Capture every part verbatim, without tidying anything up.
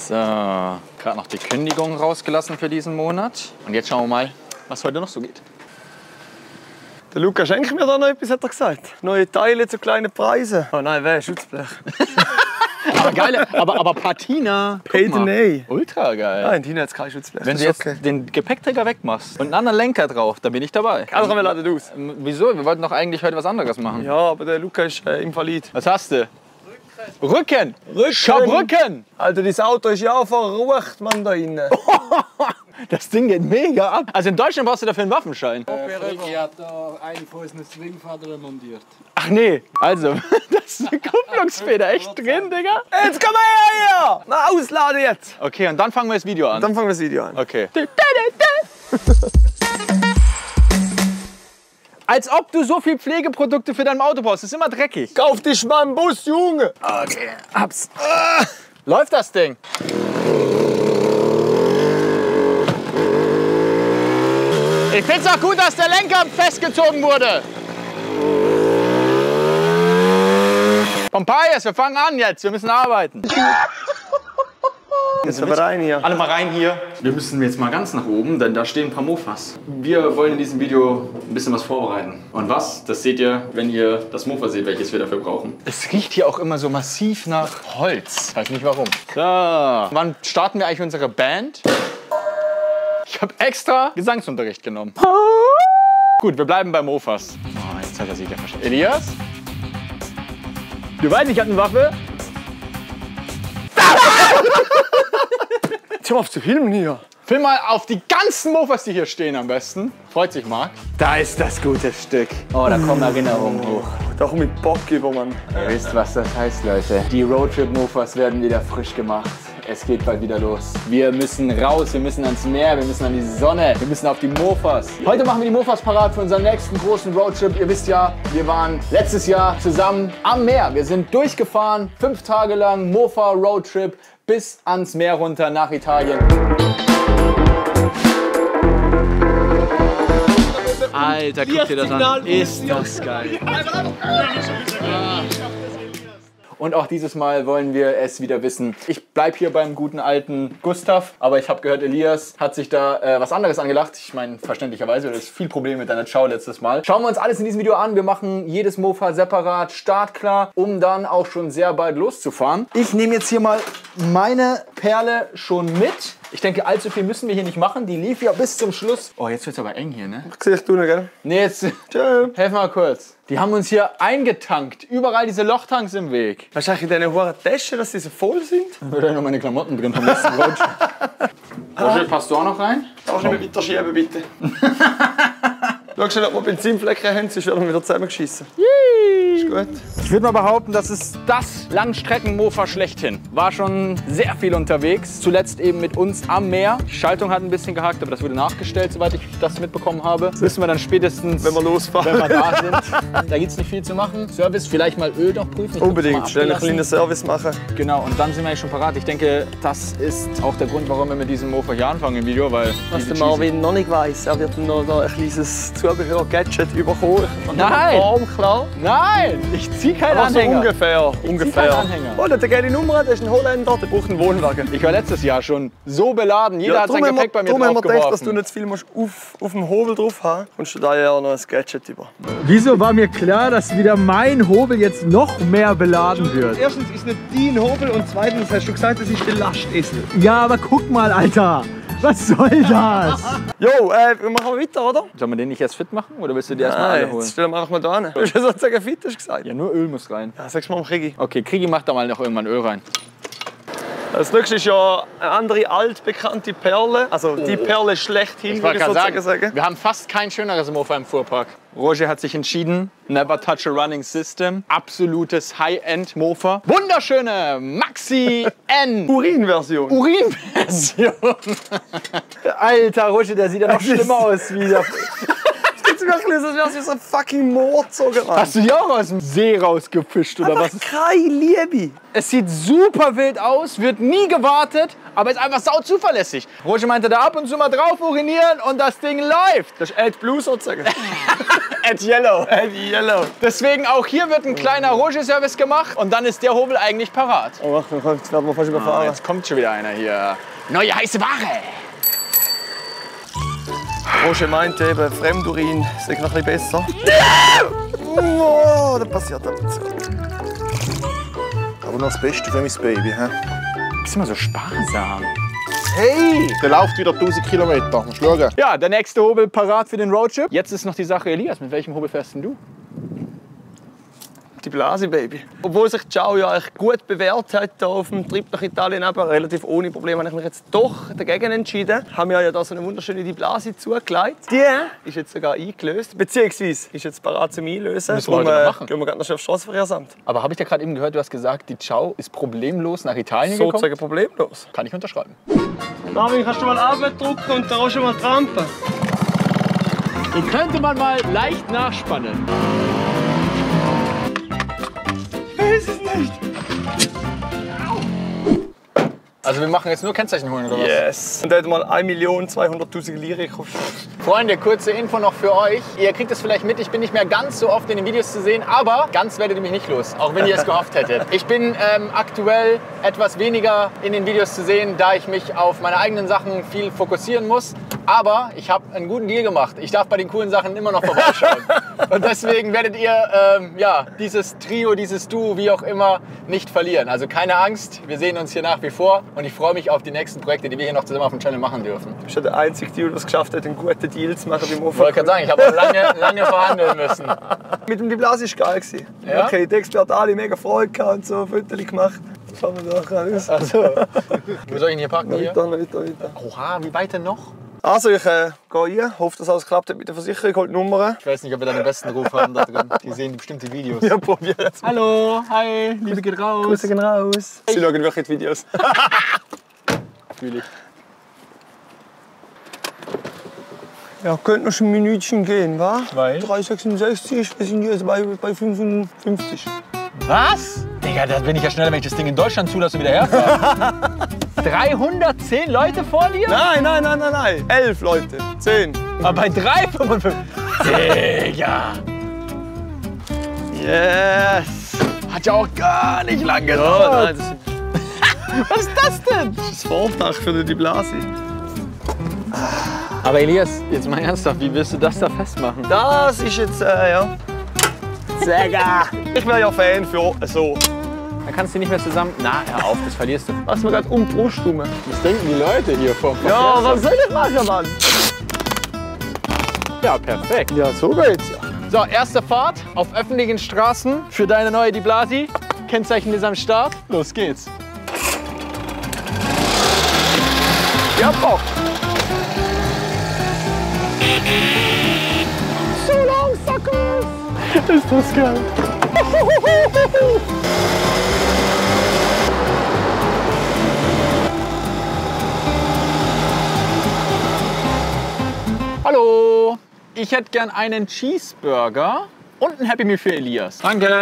So, gerade noch die Kündigung rausgelassen für diesen Monat. Und jetzt schauen wir mal, was heute noch so geht. Der Luca schenkt mir da noch etwas, hat er gesagt. Neue Teile zu kleinen Preisen. Oh nein, wer? Schutzblech. Aber geil, aber, aber Patina. Pay the Nay. Ultra geil. Nein, Tina hat kein Schutzblech. Wenn du jetzt okay. den Gepäckträger wegmachst und einen anderen Lenker drauf, dann bin ich dabei. Also wir laden aus. Wieso? Wir wollten doch eigentlich heute was anderes machen. Ja, aber der Luca ist äh, invalid. Was hast du? Rücken. Rücken. Schabrücken. Alter, dein Auto ist ja verrucht, Mann, da innen. Das Ding geht mega ab. Also in Deutschland brauchst du dafür einen Waffenschein. Äh, Fricki hat da einen von unseren Swingfadern montiert. Ach nee, also, das ist eine Kupplungsfeder echt drin, Digga. Jetzt komm mal her! Na, ausladen jetzt! Okay, und dann fangen wir das Video an. Dann fangen wir das Video an. Okay. Als ob du so viel Pflegeprodukte für dein Auto brauchst. Das ist immer dreckig. Kauf dich mal einen Bus, Junge! Okay, hab's. Ah. Läuft das Ding? Ich find's auch gut, dass der Lenker festgezogen wurde. Pompeius, wir fangen an jetzt. Wir müssen arbeiten. Jetzt aber rein hier. Alle mal rein hier. Wir müssen jetzt mal ganz nach oben, denn da stehen ein paar Mofas. Wir wollen in diesem Video ein bisschen was vorbereiten. Und was? Das seht ihr, wenn ihr das Mofa seht, welches wir dafür brauchen. Es riecht hier auch immer so massiv nach Holz. Ich weiß nicht warum. So, wann starten wir eigentlich unsere Band? Ich habe extra Gesangsunterricht genommen. Gut, wir bleiben bei Mofas. Oh, jetzt hat er sich ja verstanden. Elias? Du weißt, ich habe eine Waffe. Jetzt hör auf zu filmen hier. Film mal auf die ganzen Mofas, die hier stehen am besten. Freut sich Marc. Da ist das gute Stück. Oh, da kommen Erinnerungen hoch. Da komm ich Bock über, Mann. Ihr wisst, was das heißt, Leute. Die Roadtrip-Mofas werden wieder frisch gemacht. Es geht bald wieder los. Wir müssen raus, wir müssen ans Meer, wir müssen an die Sonne, wir müssen auf die Mofas. Heute machen wir die Mofas parat für unseren nächsten großen Roadtrip. Ihr wisst ja, wir waren letztes Jahr zusammen am Meer. Wir sind durchgefahren, fünf Tage lang Mofa-Roadtrip bis ans Meer runter nach Italien. Alter, guck dir das an. Ist das geil. Und auch dieses Mal wollen wir es wieder wissen. Ich bleib hier beim guten alten Gustav, aber ich habe gehört, Elias hat sich da äh, was anderes angelacht. Ich meine, verständlicherweise, du hattest viel Probleme mit deiner Chow letztes Mal. Schauen wir uns alles in diesem Video an. Wir machen jedes Mofa separat, startklar, um dann auch schon sehr bald loszufahren. Ich nehme jetzt hier mal meine Perle schon mit. Ich denke, allzu viel müssen wir hier nicht machen. Die lief ja bis zum Schluss. Oh, jetzt wird's aber eng hier, ne? Siehst du, ne, gell? Nee, jetzt... Tschö. Helf mal kurz. Die haben uns hier eingetankt. Überall diese Lochtanks im Weg. Hast du eigentlich in diesen hohen Taschen, dass die so voll sind? Da würde ich noch meine Klamotten drin vom letzten Roadtrip. Roger, passt du auch noch rein? Darfst du nicht mehr weiter schieben, bitte? Schau schnell, ob wir Benzinflecken haben, sonst werden wir wieder zusammengeschissen. Ist gut. Ich würde mal behaupten, das ist das Langstrecken-Mofa schlechthin. War schon sehr viel unterwegs. Zuletzt eben mit uns am Meer. Die Schaltung hat ein bisschen gehakt, aber das wurde nachgestellt, soweit ich das mitbekommen habe. Das wissen wir dann spätestens, wenn wir losfahren. Wenn wir da sind. Da gibt es nicht viel zu machen. Service, vielleicht mal Öl noch prüfen. Ich Unbedingt, schnell einen kleinen Service machen. Genau, und dann sind wir eigentlich schon parat. Ich denke, das ist auch der Grund, warum wir mit diesem Mofa hier anfangen im Video. Weil was der Marvin noch nicht weiss, er wird noch ein kleines Zubehör-Gadget bekommen. Nein! Arm, klar. Nein! Ich zieh keinen Aber Anhänger. So ungefähr. Ich ungefähr. Anhänger. Oh, der hat eine geile Nummer, der ist ein Holländer, der braucht einen Wohnwagen. Ich war letztes Jahr schon so beladen. Jeder ja, hat sein Gepäck bei mir draufgeworfen. Darum haben wir gedacht, dass du nicht zu viel musst auf, auf dem Hobel drauf haben. Kommst du da ja noch ein Gadget über. Wieso war mir klar, dass wieder mein Hobel jetzt noch mehr beladen wird? Erstens ist nicht dein Hobel und zweitens hast du gesagt, das ist der Lastesel. Ja, aber guck mal, Alter. Was soll das? Jo, äh, wir machen weiter, oder? Sollen wir den nicht erst fit machen oder willst du die erstmal alle holen? Jetzt stellen wir einfach mal da hin. Du hast ja sozusagen fit, hast du gesagt. Ja, nur Öl muss rein. Ja, sag's mal am Krigi. Okay, Krigi macht da mal noch irgendwann Öl rein. Das nächste ist ja eine andere altbekannte Perle. Also die Perle schlechthin, ich würde ich sozusagen sagen, sagen. Wir haben fast kein schöneres Mofa im Fuhrpark. Roger hat sich entschieden, Never Touch a Running System. Absolutes High-End-Mofa. Wunderschöne Maxi N. Urin-Version. Urin-Version. Alter, Roger, der sieht ja noch schlimmer aus wie der... Das wäre wie so ein fucking Mordsoger. Hast du die auch aus dem See rausgefischt oder einfach was? Keine Liebe. Es sieht super wild aus, wird nie gewartet, aber ist einfach sau zuverlässig. Roger meinte da ab und zu mal drauf urinieren und das Ding läuft. Das ist AdBlue sozusagen. At Yellow. At Yellow. Deswegen auch hier wird ein kleiner Roger-Service gemacht und dann ist der Hobel eigentlich parat. Oh, jetzt werden wir fast Ah, überfahren. jetzt kommt schon wieder einer hier. Neue heiße Ware. Roger meinte eben, Fremdurin sei noch ein bisschen besser. Oh, das passiert aber nicht so. Aber noch das Beste für mein Baby. He? Bist du immer so sparsam? Hey! Der läuft wieder tausend Kilometer. Musst du schauen. Ja, der nächste Hobel parat für den Roadtrip. Jetzt ist noch die Sache, Elias, mit welchem Hobel fährst denn du? Die Blase, Baby. Obwohl sich Ciao ja echt gut bewährt hat hier auf dem Trip nach Italien, aber relativ ohne Probleme, habe ich mich jetzt doch dagegen entschieden. Haben mir ja da so eine wunderschöne Die Blase zugelegt. Die ist jetzt sogar eingelöst, beziehungsweise ist jetzt bereit zum Einlösen. Müssen wir heute noch machen. Gehen wir gerade noch aufs Straßenverkehrsamt. Aber habe ich dir gerade eben gehört, du hast gesagt, die Ciao ist problemlos nach Italien gekommen? Sozusagen problemlos. Kann ich unterschreiben. Marvin, kannst du mal abdrücken und da auch schon mal trampen? Den könnte man mal leicht nachspannen. Also wir machen jetzt nur Kennzeichen holen, oder was? Yes. Und der hat mal eine Million zweihunderttausend Lire gekostet. Freunde, kurze Info noch für euch. Ihr kriegt es vielleicht mit, ich bin nicht mehr ganz so oft in den Videos zu sehen, aber ganz werdet ihr mich nicht los, auch wenn ihr es gehofft hättet. Ich bin ähm, aktuell etwas weniger in den Videos zu sehen, da ich mich auf meine eigenen Sachen viel fokussieren muss. Aber ich habe einen guten Deal gemacht. Ich darf bei den coolen Sachen immer noch vorbeischauen. Und deswegen werdet ihr ähm, ja, dieses Trio, dieses Duo, wie auch immer, nicht verlieren. Also keine Angst, wir sehen uns hier nach wie vor. Und ich freue mich auf die nächsten Projekte, die wir hier noch zusammen auf dem Channel machen dürfen. Du bist ja der einzige, der es geschafft hat, einen guten Deal zu machen beim Ich wollte gerade sagen, ich habe auch lange, lange verhandeln müssen. Mit dem Die Blase war geil. Ja? Okay, die Experten alle mega Freude gehabt und so, Fotos gemacht. Schauen wir doch raus. Also, wo soll ich ihn hier parken? Hier? Weiter, weiter, weiter. Oha, wie weit denn noch? Also, ich äh, gehe rein, hoffe, dass alles klappt hat mit der Versicherung, hol die Nummern. Ich weiß nicht, ob wir da den besten Ruf haben da drin. Die sehen bestimmte Videos. Ja, probier jetzt. Hallo, hi, Liebe geht raus. Grüße gehen raus. Sie schauen wirklich die Videos. Fühl ich. Ja, könnte noch ein Minütchen gehen, wa? Weil? drei sechsundsechzig, wir sind jetzt bei, bei fünfundfünfzig. Was? Digga, da bin ich ja schneller, wenn ich das Ding in Deutschland zulasse und wieder herfahre. dreihundertzehn Leute vor dir? Nein, nein, nein, nein, nein. Elf Leute. Zehn. Aber bei drei fünfundfünfzig. Digga. Yes. Hat ja auch gar nicht lang Ja, gedauert. nein, das ist Was ist das denn? das Vordach für die Blase. Aber Elias, jetzt mal ernsthaft, wie willst du das da festmachen? Das ist jetzt, äh, ja. Digga. Ich wäre ja Fan für so. Dann kannst du nicht mehr zusammen... Na, hör auf, das verlierst du. Lass mir gerade um die Brust rum. Was denken die Leute hier vom Ja, was soll ich machen, Mann? Ja, perfekt. Ja, so geht's ja. So, erste Fahrt auf öffentlichen Straßen für deine neue Di Blasi. Kennzeichen ist am Start. Los geht's. Ja, Bock. So lang, Sackers. Ist das geil. Hallo. Ich hätte gern einen Cheeseburger und ein Happy Meal für Elias. Danke.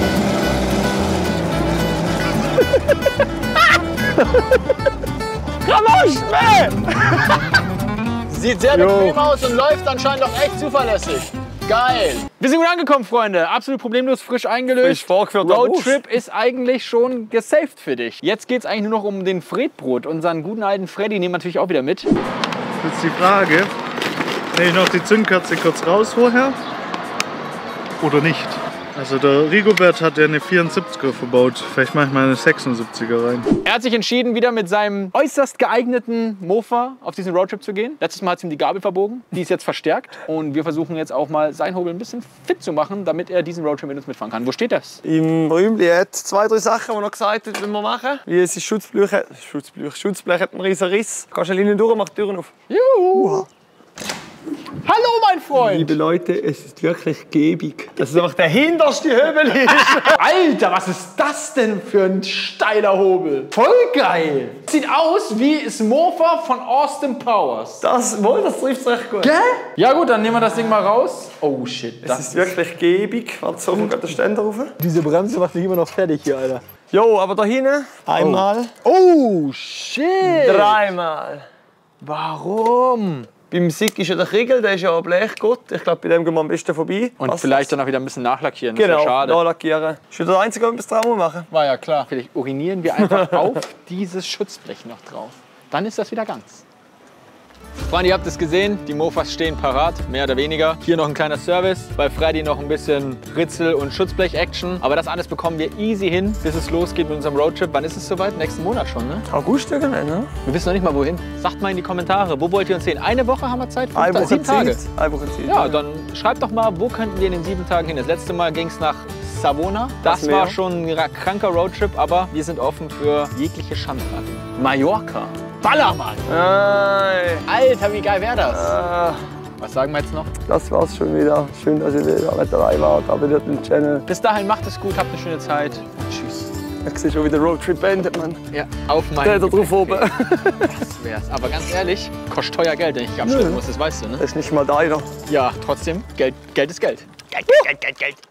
Sieht sehr bequem aus und läuft anscheinend auch echt zuverlässig. Geil. Wir sind gut angekommen, Freunde. Absolut problemlos, frisch eingelöst. Frisch vorgeführter Roadtrip ist eigentlich schon gesaved für dich. Jetzt geht es eigentlich nur noch um den Fredbrot. Unseren guten alten Freddy nehmen wir natürlich auch wieder mit. Jetzt die Frage, wenn ich noch die Zündkerze kurz raus vorher oder nicht? Also der Rigobert hat ja eine vierundsiebziger verbaut, vielleicht mache ich mal eine sechsundsiebziger rein. Er hat sich entschieden, wieder mit seinem äußerst geeigneten Mofa auf diesen Roadtrip zu gehen. Letztes Mal hat es ihm die Gabel verbogen, die ist jetzt verstärkt. Und wir versuchen jetzt auch mal sein Hobel ein bisschen fit zu machen, damit er diesen Roadtrip mit uns mitfahren kann. Wo steht das? Im Räumli hat zwei, drei Sachen, die er noch gesagt hat, wenn wir machen. Wie es ist Schutzblech, hat- Schutzblech, Schutzblech hat einen riesen Riss. Kannst du alleine durch, mach die Türen auf. Juhu. Hallo, mein Freund! Liebe Leute, es ist wirklich gäbig. Dass es einfach der hinterste Höbel ist. Alter, was ist das denn für ein steiler Hobel? Voll geil! Sieht aus wie das Mofa von Austin Powers. Das, wohl, das trifft recht gut. Gell? Ja gut, dann nehmen wir das Ding mal raus. Oh shit, Es das ist wirklich gäbig. Warte, so, wir gehen den Ständer rauf. Diese Bremse macht mich immer noch fertig hier, Alter. Jo, aber da hinten einmal, Oh shit! dreimal. Warum? Beim Sick ist ja der Kriegel, der ist ja Blechgott. Ich glaube, bei dem gehen wir am besten vorbei. Und Passt vielleicht das? dann auch wieder ein bisschen nachlackieren. Das Genau, ist ja schade. nachlackieren. Ist wieder der Einzige, der etwas dran machen. War ja klar. Vielleicht urinieren wir einfach auf dieses Schutzblech noch drauf. Dann ist das wieder ganz. Freunde, ihr habt es gesehen, die Mofas stehen parat, mehr oder weniger. Hier noch ein kleiner Service, bei Freddy noch ein bisschen Ritzel- und Schutzblech-Action. Aber das alles bekommen wir easy hin, bis es losgeht mit unserem Roadtrip. Wann ist es soweit? Nächsten Monat schon, ne? August irgendwann, ne? Wir wissen noch nicht mal wohin. Sagt mal in die Kommentare, wo wollt ihr uns sehen? Eine Woche haben wir Zeit? Fünf Eine Ta- Woche sieben Tage. Zeit. Eine Woche Zeit. Ja, dann schreibt doch mal, wo könnten wir in den sieben Tagen hin? Das letzte Mal ging es nach Savona. Das, Das war Meer. schon ein kranker Roadtrip, aber wir sind offen für jegliche Schandtaten. Mallorca. Ballermann! Nein. Alter, wie geil wäre das? Ah, Was sagen wir jetzt noch? das war's schon wieder. Schön, dass ihr wieder mit dabei wart. Abonniert den Channel. Bis dahin, macht es gut, habt eine schöne Zeit und tschüss. Ich sehe schon wieder Roadtrip beendet, Mann. Ja, auf Der meinen da drauf oben. Das wär's. Aber ganz ehrlich, kostet teuer Geld, wenn ich abschließen muss, das weißt du, ne? Das ist nicht mal deiner. Ja, trotzdem, Geld, Geld ist Geld. Geld, Geld, Geld, Geld.